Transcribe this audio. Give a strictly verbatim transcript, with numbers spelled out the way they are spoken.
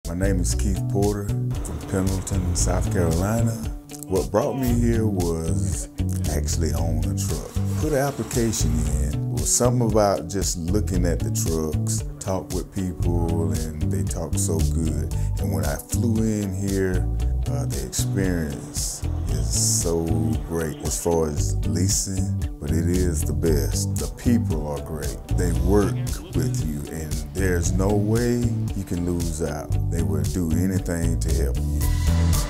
My name is Keith Porter from Pendleton, South Carolina. What brought me here was actually own a truck. Put an application in. It was something about just looking at the trucks, talk with people, and they talk so good. And when I flew in here, uh, the experience is so great as far as leasing, but it is the best. The people are great. They work with you, and there's no way you can lose out. They will do anything to help you.